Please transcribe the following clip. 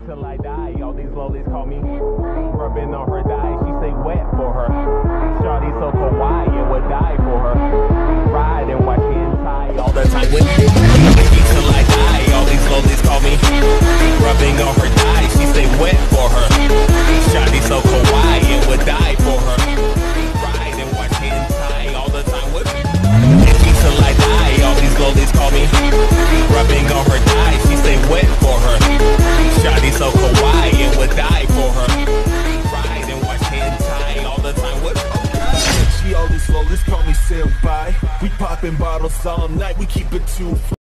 till I die. All these lollies call me rubbing on her thigh. She say wet for her. Shawty so kawaii, it would die for her. Ride and watch hentai all the time with me till I die. All these lollies call me rubbing on her thigh. She say wet for her. Shawty so kawaii, it would die for her. Ride and watch hentai all the time with me till I die. All these lollies call me rubbing on her thigh. She say wet for her. Shawty so kawaii, it would die for her. Ride and watch hentai all the time with me. All these lollies call me Senpai. We popping bottles all night, we keep it 2